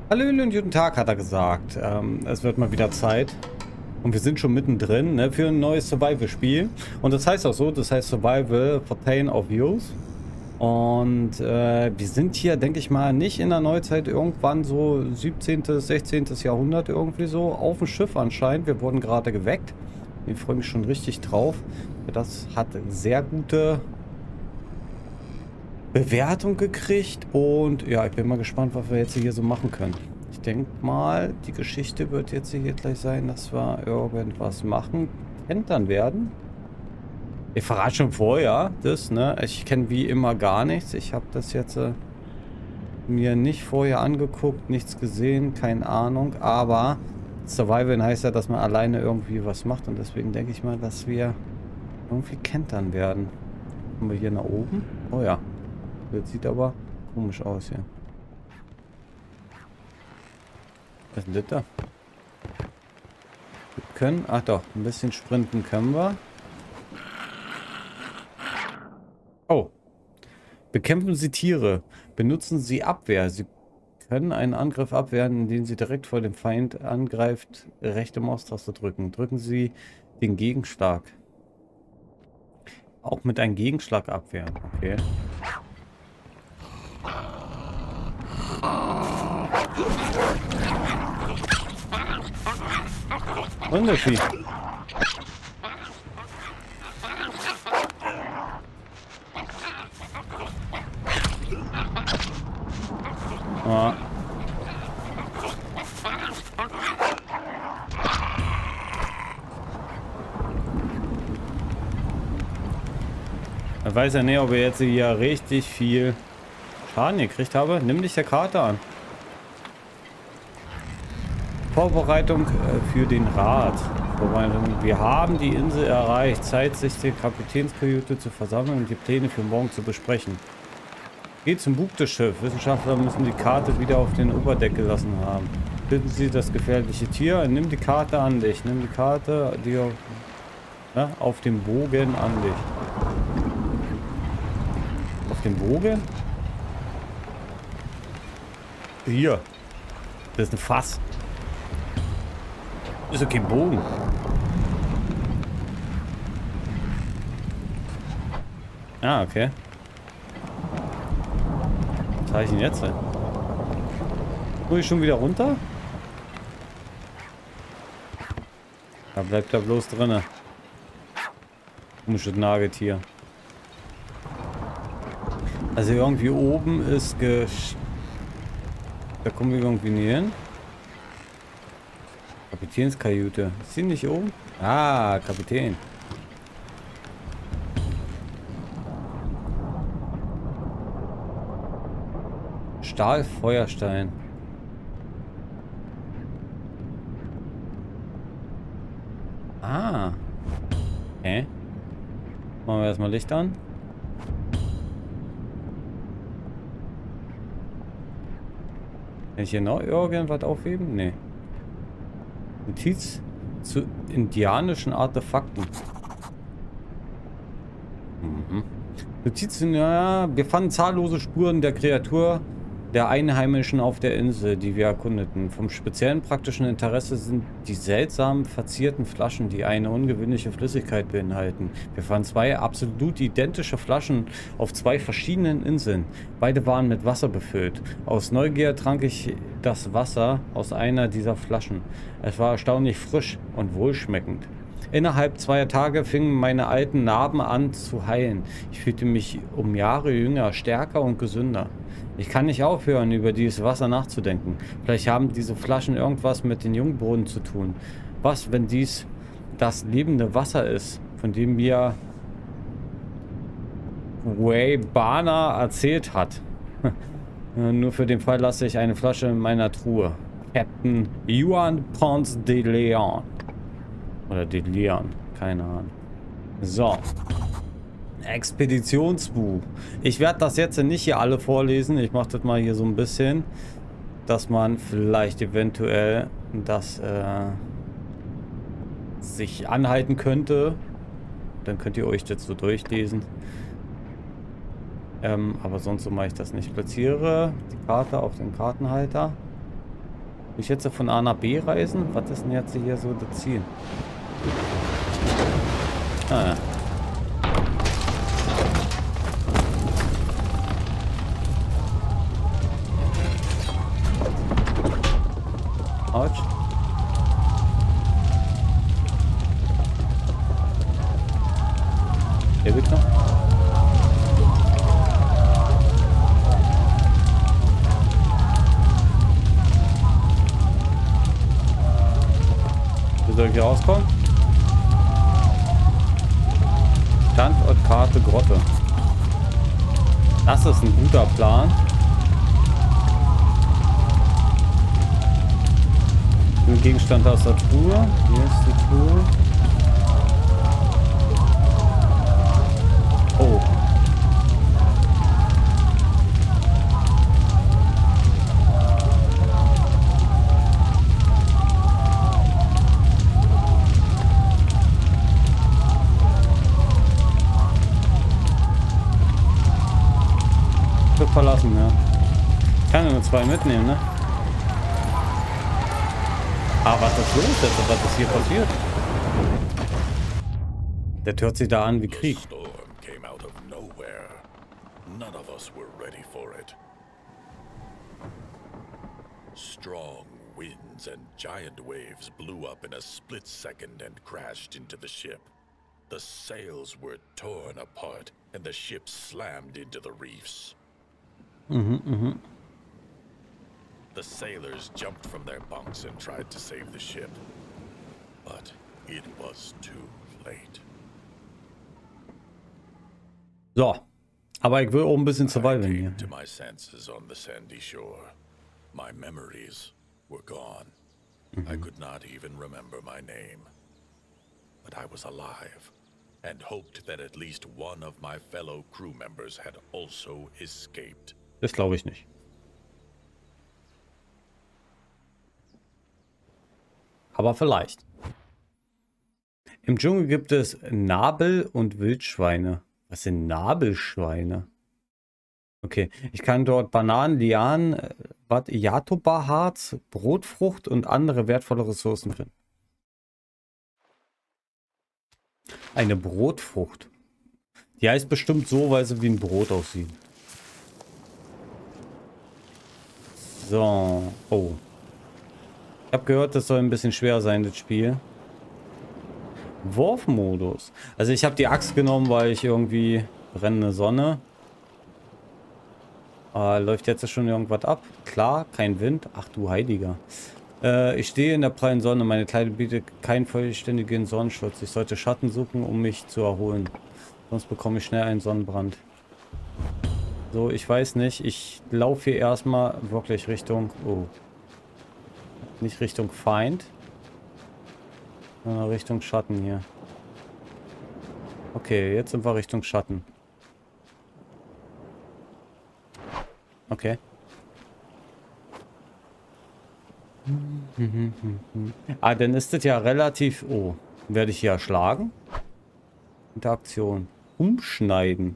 Hallöchen und guten Tag, hat er gesagt. Es wird mal wieder Zeit. Und wir sind schon mittendrin, ne, für ein neues Survival-Spiel. Und das heißt auch so, das heißt Survival Fortean of Youth. Und wir sind hier, denke ich mal, nicht in der Neuzeit, irgendwann so 17., 16. Jahrhundert irgendwie so, auf dem Schiff anscheinend. Wir wurden gerade geweckt. Ich freue mich schon richtig drauf. Das hat sehr gute Bewertung gekriegt. Und ja, ich bin mal gespannt, was wir jetzt hier so machen können. Ich denke mal, die Geschichte wird jetzt hier gleich sein, dass wir irgendwas machen, kentern werden. Ich verrate schon vorher das, ne? Ich kenne wie immer gar nichts. Ich habe das jetzt mir nicht vorher angeguckt, nichts gesehen, keine Ahnung. Aber Survival heißt ja, dass man alleine irgendwie was macht. Und deswegen denke ich mal, dass wir irgendwie kentern werden. Kommen wir hier nach oben? Oh ja. Das sieht aber komisch aus hier. Was ist denn das da? Wir können... Ach doch, ein bisschen sprinten können wir. Oh. Bekämpfen Sie Tiere. Benutzen Sie Abwehr. Sie können einen Angriff abwehren, indem Sie direkt vor dem Feind angreift. Rechte Maustaste drücken. Drücken Sie den Gegenschlag. Auch mit einem Gegenschlag abwehren. Okay. Unterschied. Ah. Ich weiß ja nicht, ob ich jetzt hier richtig viel Schaden gekriegt habe. Nimm dich der Karte an. Vorbereitung für den Rat. Wir haben die Insel erreicht. Zeit, sich die Kapitänskajüte zu versammeln und die Pläne für morgen zu besprechen. Geht zum Bug des Schiffs. Wissenschaftler müssen die Karte wieder auf den Oberdeck gelassen haben. Finden Sie das gefährliche Tier. Nimm die Karte an dich. Nimm die Karte auf dem Bogen an dich. Auf dem Bogen? Hier. Das ist ein Fass. Das ist okay, Bogen. Ah, okay. Was habe ich denn jetzt? Muss ich schon wieder runter? Da bleibt er bloß drinne. Komisches Nagetier. Also irgendwie oben ist da kommen wir irgendwie nie hin. Kapitänskajüte. Ist sie nicht oben? Ah, Kapitän. Stahlfeuerstein. Ah. Okay. Machen wir erstmal Licht an. Kann ich hier noch irgendwas aufheben? Nee. Notiz zu indianischen Artefakten. Mhm. Notizen, ja, wir fanden zahllose Spuren der Kreatur der Einheimischen auf der Insel, die wir erkundeten. Vom speziellen praktischen Interesse sind die seltsamen verzierten Flaschen, die eine ungewöhnliche Flüssigkeit beinhalten. Wir fanden zwei absolut identische Flaschen auf zwei verschiedenen Inseln. Beide waren mit Wasser befüllt. Aus Neugier trank ich das Wasser aus einer dieser Flaschen. Es war erstaunlich frisch und wohlschmeckend. Innerhalb 2 Tage fingen meine alten Narben an zu heilen. Ich fühlte mich um Jahre jünger, stärker und gesünder. Ich kann nicht aufhören, über dieses Wasser nachzudenken. Vielleicht haben diese Flaschen irgendwas mit den Jungbrunnen zu tun. Was, wenn dies das lebende Wasser ist, von dem mir Ray Bana erzählt hat? Nur für den Fall lasse ich eine Flasche in meiner Truhe. Captain Juan Ponce de Leon. Oder de Leon, keine Ahnung. So. Expeditionsbuch. Ich werde das jetzt nicht hier alle vorlesen. Ich mache das mal hier so ein bisschen, dass man vielleicht eventuell das sich anhalten könnte. Dann könnt ihr euch das so durchlesen. Aber sonst so mache ich das nicht. Platziere die Karte auf den Kartenhalter. Ich jetzt von A nach B reisen? Was ist denn jetzt hier so das Ziel? Ah ja. Autsch. Der wird noch. Wie soll ich hier rauskommen? Standortkarte Grotte. Das ist ein guter Plan. Ein Gegenstand aus der Truhe. Hier ist die Truhe. Oh. Wird verlassen, ja. Ich kann ja nur 2 mitnehmen, ne? Ah, was ist los jetzt? Was ist hier passiert? Der hört sich da an wie Krieg. Strong winds and giant waves blew up in a split second and crashed into the ship. The sails were torn apart and the ship slammed into the reefs. The sailors jumped from their bunks and tried to save the ship, but it was too late. So, aber ich will auch ein bisschen surviven I hier. came to my senses on the sandy shore. My memories were gone. I could not even remember my name. But I was alive and hoped that at least one of my fellow crew members had also escaped. Das glaube ich nicht. Aber vielleicht. Im Dschungel gibt es Nabel und Wildschweine. Was sind Nabelschweine? Okay, ich kann dort Bananen, Lianen, Jatoba-Harz, Brotfrucht und andere wertvolle Ressourcen finden. Eine Brotfrucht. Die heißt bestimmt so, weil sie wie ein Brot aussieht. So. Oh. Ich habe gehört, das soll ein bisschen schwer sein, das Spiel. Wurfmodus. Also ich habe die Axt genommen, weil ich irgendwie brennende Sonne. Läuft jetzt schon irgendwas ab? Klar, kein Wind. Ach du Heiliger. Ich stehe in der prallen Sonne. Meine Kleidung bietet keinen vollständigen Sonnenschutz. Ich sollte Schatten suchen, um mich zu erholen. Sonst bekomme ich schnell einen Sonnenbrand. So, ich weiß nicht. Ich laufe hier erstmal wirklich Richtung... Oh. Nicht Richtung Feind. Sondern Richtung Schatten hier. Okay, jetzt sind wir Richtung Schatten. Okay. Ah, dann ist das ja relativ... Oh, werde ich hier erschlagen? Interaktion. Umschneiden.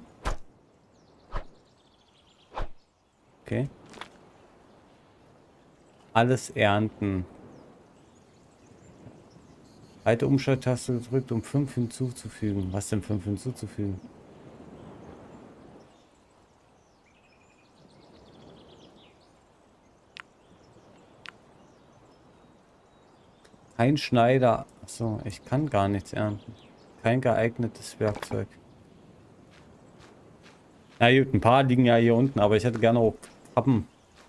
Okay. Alles ernten. Halte Umschalttaste gedrückt, um 5 hinzuzufügen. Was denn 5 hinzuzufügen? Ein Schneider. Achso, ich kann gar nichts ernten. Kein geeignetes Werkzeug. Na gut, ein paar liegen ja hier unten, aber ich hätte gerne auch Krabben.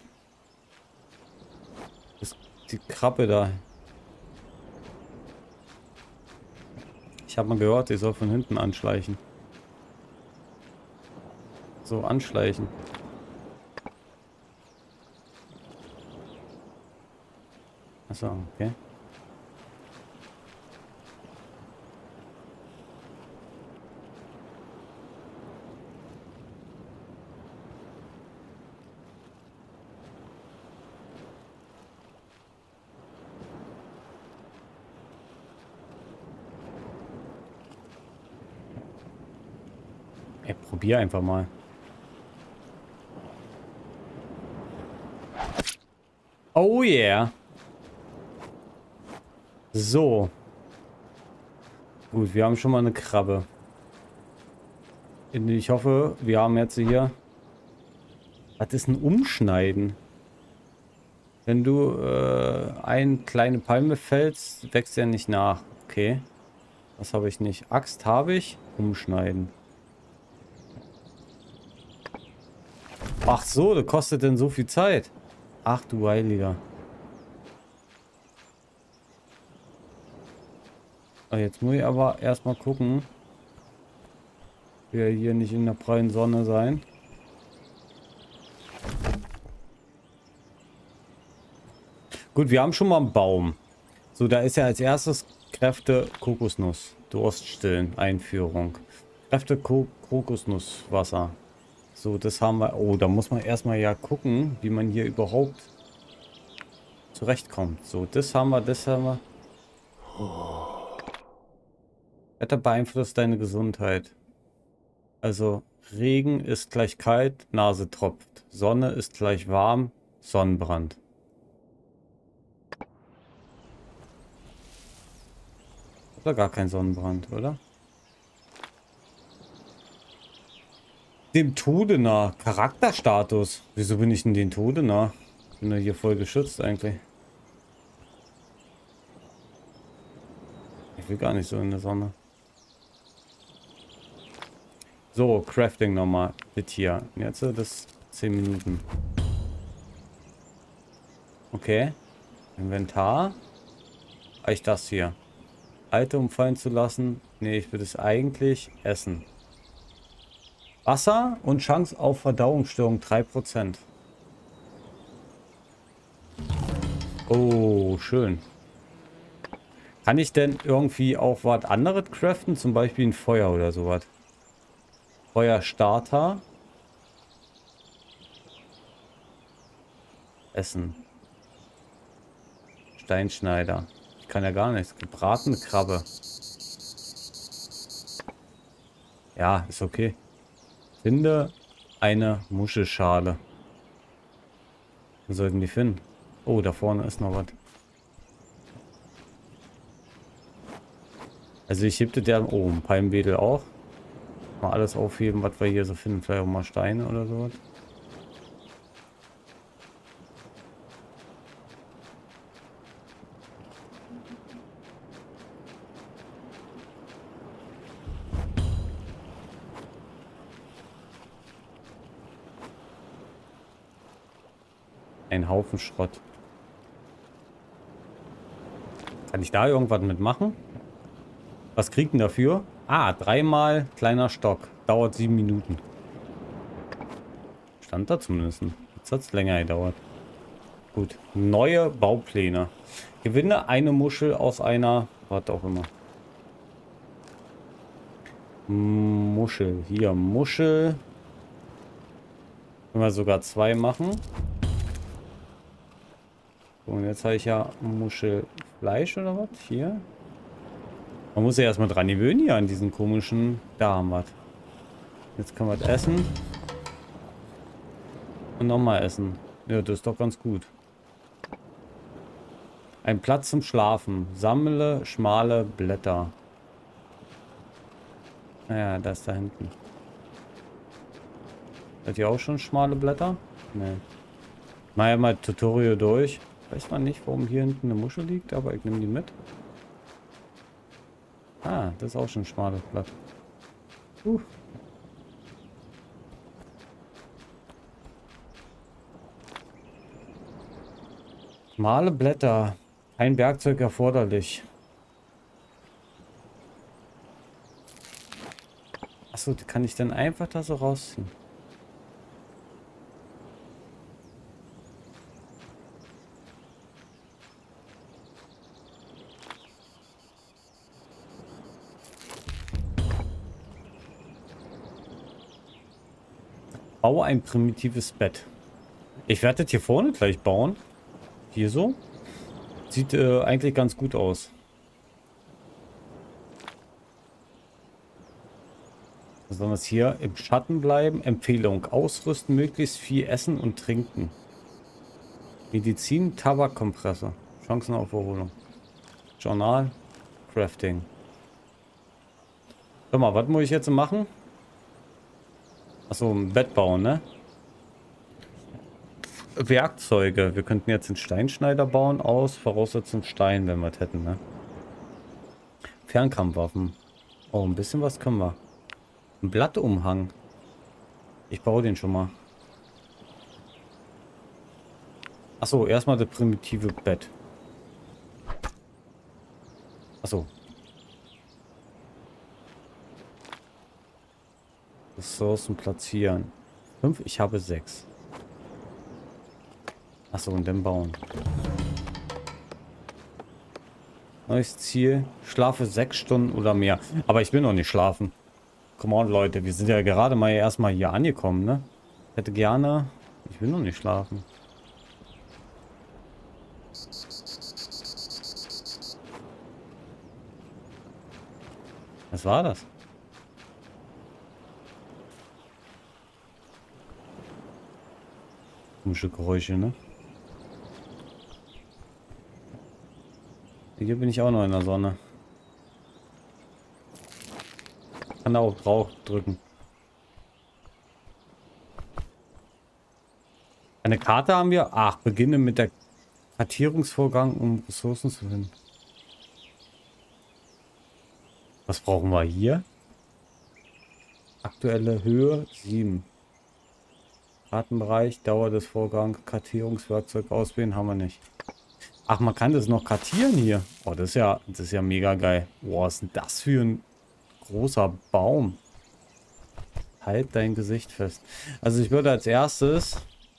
Die Krabbe da. Ich habe mal gehört, ich soll von hinten anschleichen. So, anschleichen. Achso, okay. Ey, probier einfach mal. Oh yeah. So. Gut, wir haben schon mal eine Krabbe. Ich hoffe, wir haben jetzt hier... Was ist ein Umschneiden? Wenn du eine kleine Palme fällst, wächst er nicht nach. Okay. Das habe ich nicht. Axt habe ich. Umschneiden. Ach so, das kostet denn so viel Zeit. Ach du Heiliger. Jetzt muss ich aber erstmal gucken. Wir hier nicht in der prallen Sonne sein. Gut, wir haben schon mal einen Baum. So, da ist ja als erstes Kräfte Kokosnuss. Durststillen, Einführung. Kräfte Kokosnusswasser. So, das haben wir. Oh, da muss man erstmal ja gucken, wie man hier überhaupt zurechtkommt. So, das haben wir, das haben wir. Wetter beeinflusst deine Gesundheit. Also, Regen ist gleich kalt, Nase tropft. Sonne ist gleich warm, Sonnenbrand. Oder gar kein Sonnenbrand, oder? Dem Tode nah. Charakterstatus. Wieso bin ich denn den Tode nah? Bin ja hier voll geschützt eigentlich. Ich will gar nicht so in der Sonne. So, Crafting nochmal. Das hier. Jetzt das 10 Minuten. Okay. Inventar. Reicht das hier? Alte umfallen zu lassen. Nee, ich will es eigentlich essen. Wasser und Chance auf Verdauungsstörung 3%. Oh, schön. Kann ich denn irgendwie auch was anderes craften? Zum Beispiel ein Feuer oder sowas. Feuerstarter. Essen. Steinschneider. Ich kann ja gar nichts. Gebratene Krabbe. Ja, ist okay. Finde eine Muschelschale. Wir sollten die finden. Oh, da vorne ist noch was. Also ich hebte der... Oh, ein Palmwedel auch. Mal alles aufheben, was wir hier so finden. Vielleicht auch mal Steine oder sowas. Ein Haufen Schrott. Kann ich da irgendwas mitmachen? Was kriegt denn dafür? Ah, 3-mal kleiner Stock. Dauert 7 Minuten. Stand da zumindest. Jetzt hat es länger gedauert. Gut. Neue Baupläne. Gewinne eine Muschel aus einer... Was auch immer. Muschel. Hier, Muschel. Können wir sogar 2 machen. Und jetzt habe ich ja Muschelfleisch oder was? Hier. Man muss ja erstmal dran gewöhnen hier an diesen komischen... Da haben wir es. Jetzt können wir es essen. Und nochmal essen. Ja, das ist doch ganz gut. Ein Platz zum Schlafen. Sammle schmale Blätter. Naja, das ist da hinten. Hat ihr auch schon schmale Blätter? Nee. Mal ja mal Tutorial durch. Weiß man nicht, warum hier hinten eine Muschel liegt, aber ich nehme die mit. Ah, das ist auch schon ein schmales Blatt. Schmale Blätter. Ein Werkzeug erforderlich. Achso, kann ich dann einfach da so rausziehen? Baue ein primitives Bett. Ich werde das hier vorne gleich bauen. Hier so. Sieht eigentlich ganz gut aus. Besonders hier im Schatten bleiben. Empfehlung. Ausrüsten, möglichst viel essen und trinken. Medizin, Tabakkompresse. Chancen auf Erholung. Journal. Crafting. Sag mal, was muss ich jetzt machen? Achso, ein Bett bauen, ne? Werkzeuge. Wir könnten jetzt einen Steinschneider bauen aus Voraussetzung Stein, wenn wir es hätten, ne? Fernkampfwaffen. Oh, ein bisschen was können wir. Ein Blattumhang. Ich baue den schon mal. Achso, erstmal das primitive Bett. Achso. Ressourcen platzieren. 5, ich habe 6. Achso, und dann bauen. Neues Ziel. Schlafe 6 Stunden oder mehr. Aber ich will noch nicht schlafen. Come on, Leute. Wir sind ja gerade mal erstmal hier angekommen, ne? Ich hätte gerne... Ich will noch nicht schlafen. Was war das? Komische Geräusche, ne? Hier bin ich auch noch in der Sonne. Kann da auch drauf drücken. Eine Karte haben wir. Ach, beginne mit der Kartierungsvorgang, um Ressourcen zu finden. Was brauchen wir hier? Aktuelle Höhe 7. Kartenbereich, Dauer des Vorgangs, Kartierungswerkzeug auswählen haben wir nicht. Ach, man kann das noch kartieren hier. Oh, das ist ja mega geil. Boah, was ist denn das für ein großer Baum? Halt dein Gesicht fest. Also ich würde als erstes...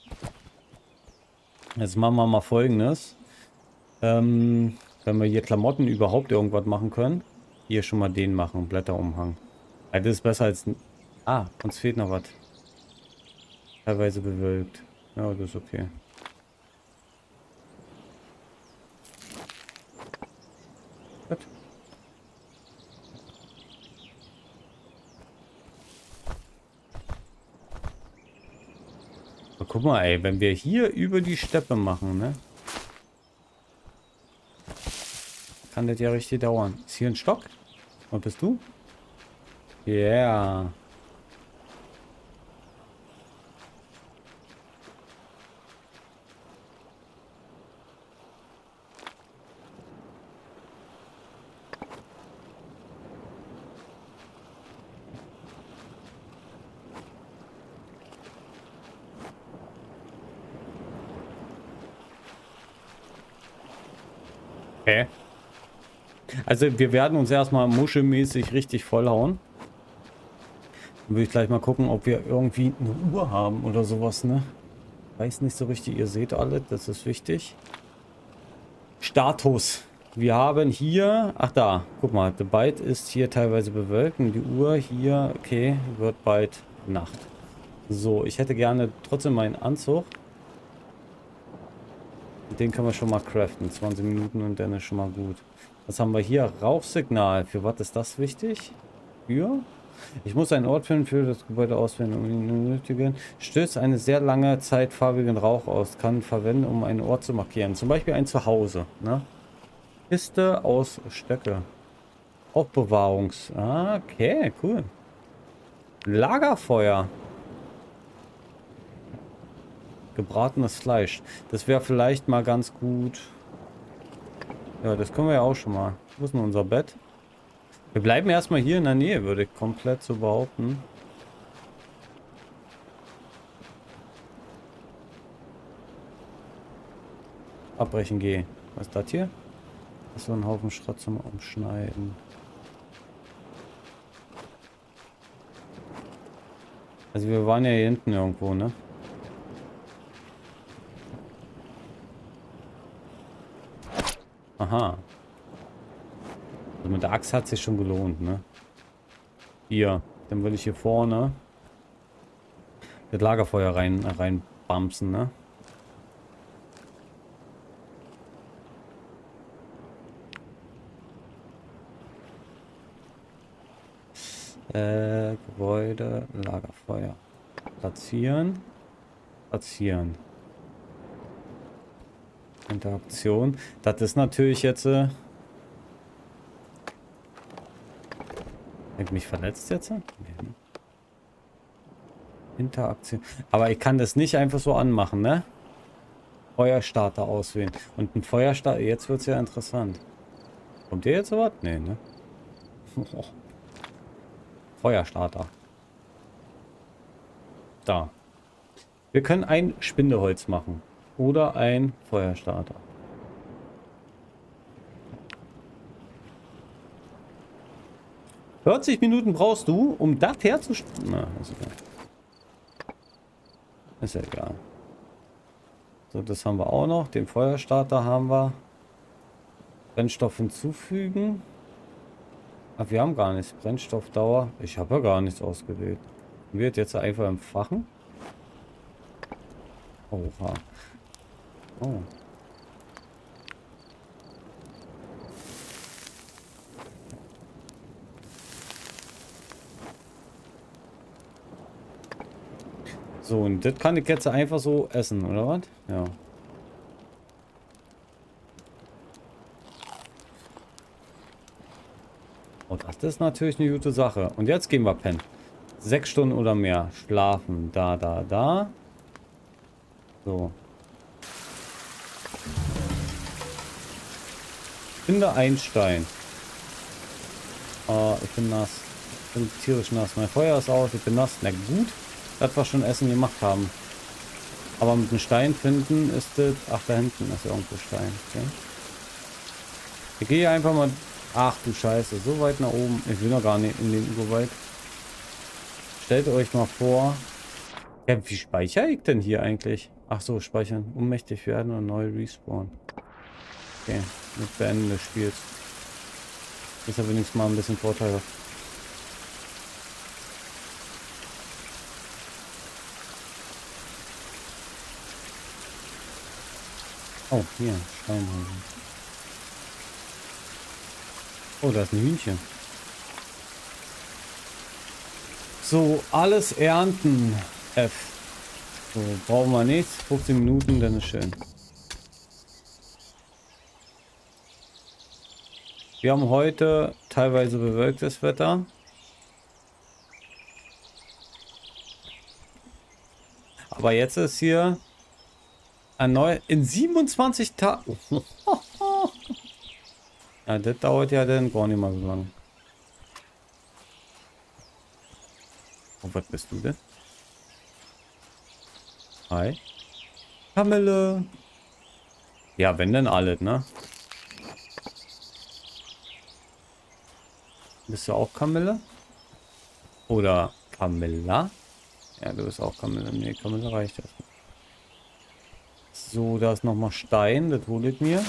Jetzt machen wir mal Folgendes. Wenn wir hier Klamotten überhaupt irgendwas machen können. Hier schon mal den machen, Blätterumhang. Das ist besser als... Ah, uns fehlt noch was. Teilweise bewölkt. Ja, das ist okay. Gut. Aber guck mal, ey, wenn wir hier über die Steppe machen, ne? Kann das ja richtig dauern. Ist hier ein Stock? Und bist du? Ja. Yeah. Okay. Also wir werden uns erstmal muschelmäßig richtig vollhauen. Dann würde ich gleich mal gucken, ob wir irgendwie eine Uhr haben oder sowas, ne? Weiß nicht so richtig, ihr seht alle, das ist wichtig. Status. Wir haben hier, ach da, guck mal, der Byte ist hier teilweise bewölkt und die Uhr hier, okay, wird bald Nacht. So, ich hätte gerne trotzdem meinen Anzug. Den können wir schon mal craften. 20 Minuten und dann ist schon mal gut. Was haben wir hier? Rauchsignal. Für was ist das wichtig? Für? Ich muss einen Ort finden für das Gebäude auswählen, um ihn zu benötigen. Stößt eine sehr lange Zeit farbigen Rauch aus. Kann verwenden, um einen Ort zu markieren. Zum Beispiel ein Zuhause. Ne? Kiste aus Stöcke. Aufbewahrungs... Ah, okay, cool. Lagerfeuer. Gebratenes Fleisch. Das wäre vielleicht mal ganz gut. Ja, das können wir ja auch schon mal. Wo ist denn unser Bett? Wir bleiben erstmal hier in der Nähe, würde ich komplett so behaupten. Abbrechen geh. Was ist das hier? Das ist so ein Haufen Schrott zum Umschneiden. Also wir waren ja hier hinten irgendwo, ne? Aha. Also mit der Axt hat sich schon gelohnt, ne? Hier. Dann würde ich hier vorne das Lagerfeuer reinbamsen, ne? Gebäude, Lagerfeuer. Platzieren. Platzieren. Interaktion. Das ist natürlich jetzt Hab ich mich verletzt jetzt? Nee, ne? Interaktion. Aber ich kann das nicht einfach so anmachen, ne? Feuerstarter auswählen. Und ein Feuerstarter, jetzt wird es ja interessant. Kommt der jetzt so was? Nee, ne? Feuerstarter. Da. Wir können ein Spindeholz machen. Oder ein Feuerstarter. ...40 Minuten brauchst du, um das herzustellen. Na, ist egal. Ist ja egal. So, das haben wir auch noch. Den Feuerstarter haben wir. Brennstoff hinzufügen. Ach, wir haben gar nichts. Brennstoffdauer. Ich habe ja gar nichts ausgewählt. Wird jetzt einfach empfachen. Oha. Oh. So, und das kann ich jetzt einfach so essen, oder was? Ja. Und das ist natürlich eine gute Sache. Und jetzt gehen wir pennen. 6 Stunden oder mehr. Schlafen. Da. So. Finde ein Stein. Ich bin nass. Ich bin tierisch nass. Mein Feuer ist aus. Ich bin nass. Na gut, dass wir schon Essen gemacht haben. Aber mit dem Stein finden ist das... Ach, da hinten ist irgendwo Stein. Okay. Ich gehe einfach mal... Ach du Scheiße, so weit nach oben. Ich will noch gar nicht in den Urwald. Stellt euch mal vor... Ja, wie speichere ich denn hier eigentlich? Ach so, speichern. Ohnmächtig werden und neu respawnen. Okay, mit Beenden des Spiels. Ist ja wenigstens mal ein bisschen vorteilhaft. Oh, hier, Steinhausen. Oh, da ist ein Hühnchen. So, alles ernten. F. So, brauchen wir nichts. 15 Minuten, dann ist schön. Wir haben heute teilweise bewölktes Wetter. Aber jetzt ist hier erneut in 27 Tagen. Ja, das dauert ja dann gar nicht mal so lange. Oh, was bist du denn? Hi. Kamille. Ja, wenn denn alles, ne? Bist du auch Kamille? Oder Camilla? Ja, du bist auch Kamille. Ne, Kamille reicht erstmal. So, da ist nochmal Stein. Das hole ich mir.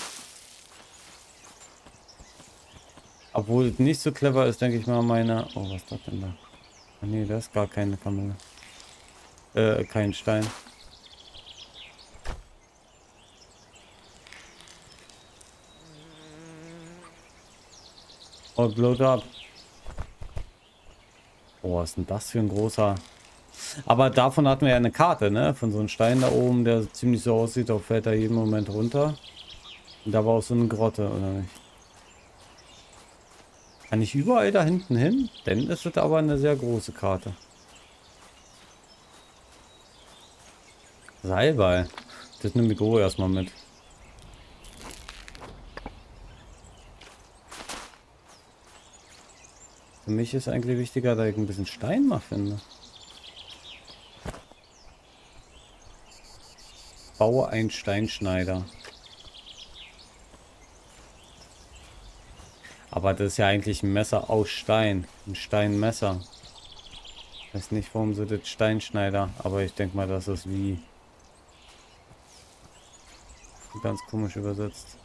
Obwohl es nicht so clever ist, denke ich mal, meine... Oh, was ist das denn da? Ah, nee, da ist gar keine Kamille. Kein Stein. Oh, blowed up. Oh, was ist denn das für ein großer... Aber davon hatten wir ja eine Karte, ne? Von so einem Stein da oben, der ziemlich so aussieht, auch fällt er jeden Moment runter. Und da war auch so eine Grotte, oder nicht? Kann ich überall da hinten hin? Denn es wird aber eine sehr große Karte. Salbei. Das nimmt Migoro erstmal mit. Für mich ist eigentlich wichtiger, dass ich ein bisschen Stein mal finde. Baue einen Steinschneider. Aber das ist ja eigentlich ein Messer aus Stein. Ein Steinmesser. Ich weiß nicht, warum sie das Steinschneider. Aber ich denke mal, das ist wie... Ganz komisch übersetzt.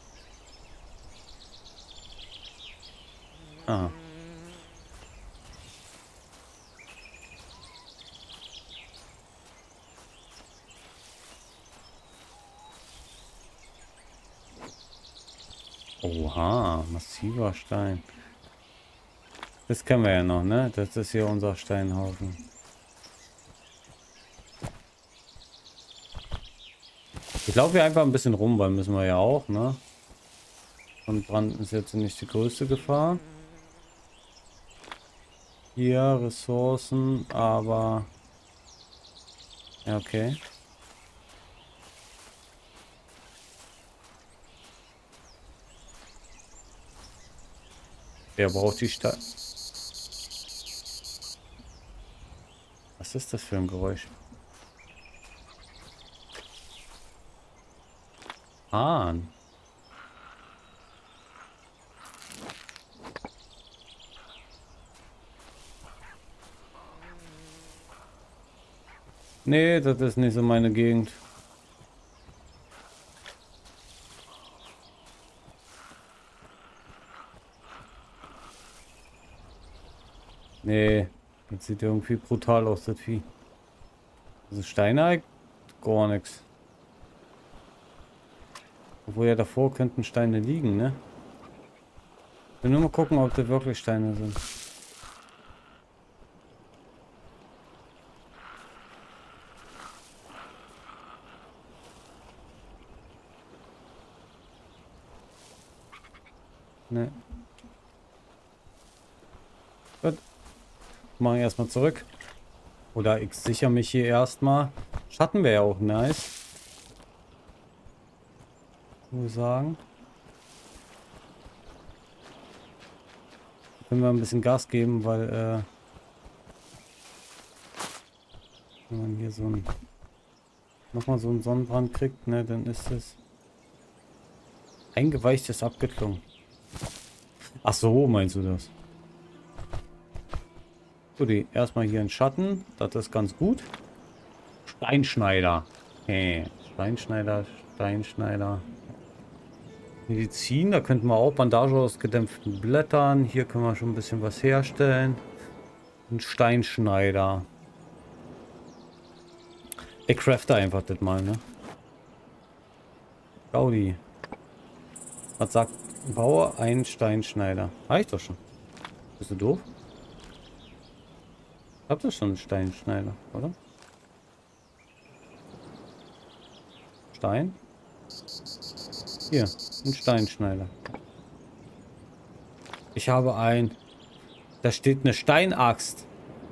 Ah. Oha, massiver Stein. Das kennen wir ja noch, ne? Das ist hier unser Steinhaufen. Ich laufe hier einfach ein bisschen rum, weil müssen wir ja auch, ne? Und Brand ist jetzt nicht die größte Gefahr. Hier Ressourcen, aber... Ja, okay. Wer braucht die Stadt? Was ist das für ein Geräusch? Hahn. Nee, das ist nicht so meine Gegend. Nee, das sieht irgendwie brutal aus, das Vieh. Also Steine, gar nichts. Obwohl ja davor könnten Steine liegen, ne? Ich will nur mal gucken, ob das wirklich Steine sind. Ne. Gut. Machen erstmal zurück. Oder ich sichere mich hier erstmal. Schatten wäre ja auch nice. Muss sagen. Können wir ein bisschen Gas geben, weil wenn man hier so ein nochmal so einen Sonnenbrand kriegt, ne, dann ist es eingeweichtes abgeklungen. Ach so, meinst du das? Gut, erstmal hier ein Schatten, das ist ganz gut. Steinschneider. Hey, Steinschneider, Steinschneider. Medizin, da könnten wir auch Bandage aus gedämpften Blättern. Hier können wir schon ein bisschen was herstellen. Ein Steinschneider. Ich crafte einfach das mal, ne? Gaudi. Was sagt Baue einen Steinschneider? Reicht doch schon. Bist du doof? Ich hab doch schon einen Steinschneider, oder? Stein? Hier, ein Steinschneider. Ich habe ein... Da steht eine Steinaxt.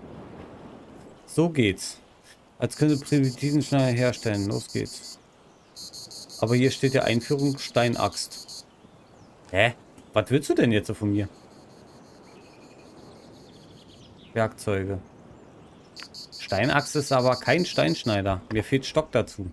So geht's. Als könnte primitiven Schneider herstellen. Los geht's. Aber hier steht ja Einführung Steinaxt. Hä? Was willst du denn jetzt so von mir? Werkzeuge. Steinaxt ist aber kein Steinschneider. Mir fehlt Stock dazu.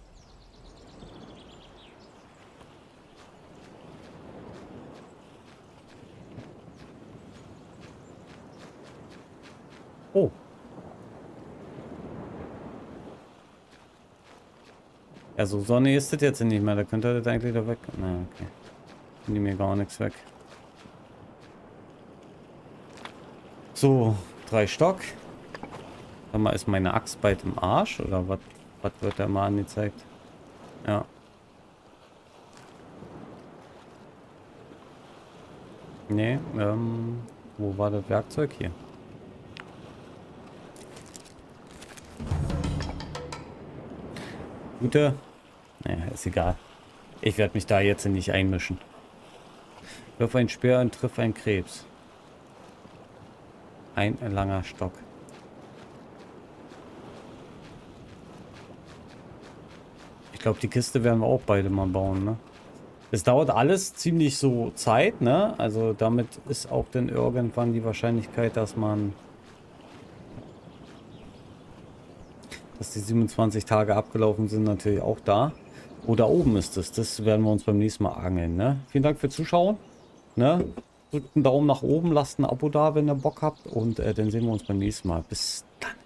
Oh. Ja, so Sonne ist das jetzt nicht mehr. Da könnte das eigentlich da weg. Na, okay. Nehmen mir gar nichts weg. So, 3 Stock. Sag mal, ist meine Axt bald im Arsch? Oder was wird da mal angezeigt? Ja. Nee, wo war das Werkzeug hier? Gute. Naja, ist egal. Ich werde mich da jetzt nicht einmischen. Wirf ein Speer und triff einen Krebs. Ein langer Stock. Ich glaube, die Kiste werden wir auch beide mal bauen, ne? Es dauert alles ziemlich so Zeit, ne? Also damit ist auch dann irgendwann die Wahrscheinlichkeit, dass die 27 Tage abgelaufen sind, natürlich auch da. Oder oben ist es. Das werden wir uns beim nächsten Mal angeln, ne? Vielen Dank fürs Zuschauen, ne? Drückt einen Daumen nach oben, lasst ein Abo da, wenn ihr Bock habt. Und dann sehen wir uns beim nächsten Mal. Bis dann.